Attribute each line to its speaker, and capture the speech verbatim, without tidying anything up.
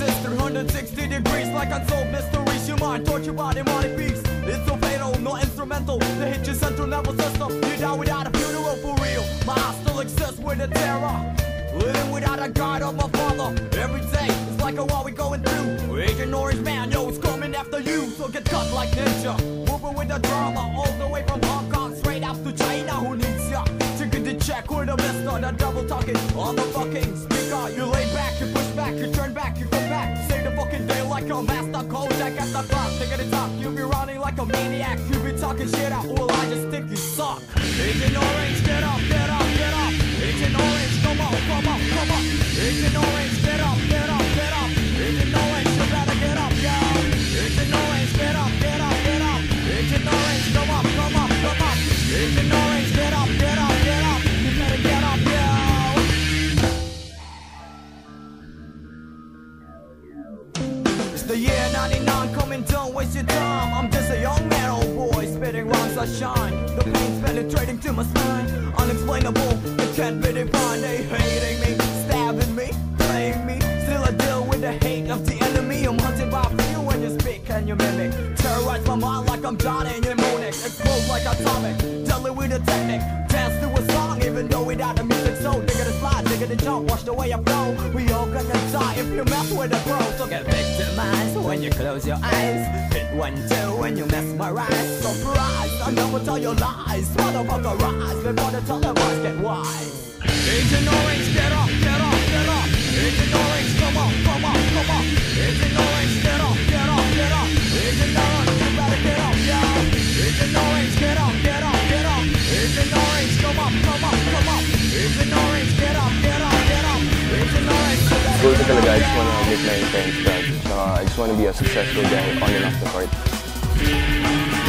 Speaker 1: resist three hundred sixty degrees like unsolved mysteries. Your mind tortured by demonic beats. It's so fatal, no instrumental to hit your central nervous system. You die without a funeral for real. My heart still exists with a terror. Living without a guide of my father. Every day it's like a war we going through. Agent Orange Man, yo, it's coming after you. So get cut like ninja. Moving with the drama all the way from Hong Kong straight up to China. Who needs ya? To get the check with a mister. The double talking on the fucking speaker. You lay back, you push back, you turn back, you come back. Save the fucking day like a master Kojak at the clock. Take it to top, you be running like a maniac. You be talking shit out, well I just think you suck. Agent Orange, get up, get up, get up. Agent Orange, come on, come on, come on. Agent Orange, get up, get up, get up. Agent Orange, you better get up, yo. Agent Orange, get up, get up, get up. Agent Orange, come up, come up, come up. Agent Orange, get up, get up, get up. You better get up, yo. It's the year ninety-nine coming, don't waste your time. I'm just a young man, old boy, spitting rhymes I shine. The pain's penetrating to my spine. Unexplainable, it can't be defined. They hating me, stabbing me, playing me. Still I deal with the hate of the enemy. I'm hunted by few when you speak and you mimic. Terrorize my mind like I'm Johnny Mnemonic. Explode like atomic, deadly with a technique. Dance to a song even though without the music. So digga the slide, digga the jump, watch the way I flow. We all gonna die if you mess with the pro. So get victimized when you close your eyes. Hit one, two when you mesmerize. Surprise, I never tell you lies. Motherfucker rise before the televised get wise. Agent Orange, get up, get up, get up. Agent Orange, come on, come on, come on. Agent Orange, get up, get up, get up. Agent Orange, you better get up, yo. Agent Orange, get up, get up, get up. Agent Orange, come up, come up, come up. Agent Orange, get up, get up, get up. Agent Orange, you better
Speaker 2: Goal ko
Speaker 1: get
Speaker 2: talaga, I
Speaker 1: up,
Speaker 2: just wanna
Speaker 1: yo.
Speaker 2: make my parents proud. Tsaka I just wanna be a successful guy on and off the court.